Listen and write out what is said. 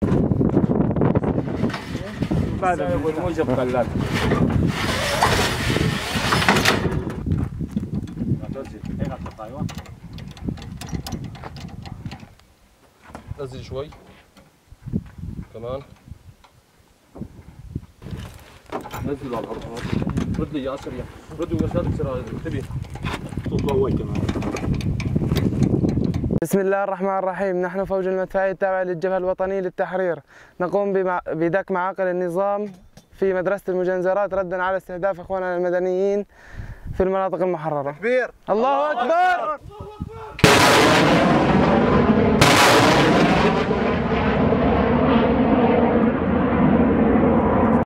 بعد الموجب قلال. نزل شوي كمان. نزل على الارض. رد لي يا سريع. ردوا يا سريع بسرعه انتبه. تطلع كمان. بسم الله الرحمن الرحيم. نحن فوج المدفعية التابع للجبهة الوطنية للتحرير، نقوم بدك معاقل النظام في مدرسة المجنزرات ردا على استهداف اخواننا المدنيين في المناطق المحررة. تكبير. الله أكبر.